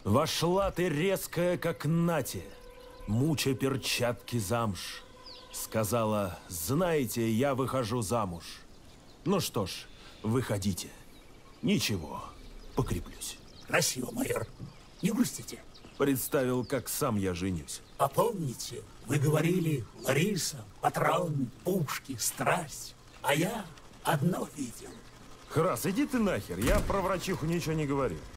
Вошла ты резкая, как нате, муча перчатки замш. Сказала: знаете, я выхожу замуж. Ну что ж, выходите. Ничего, покреплюсь. Красиво, майор. Не грустите. Представил, как сам я женюсь. А помните, вы говорили: Лариса, патрон, пушки, страсть. А я одно видел. Храс, иди ты нахер, я про врачиху ничего не говорю.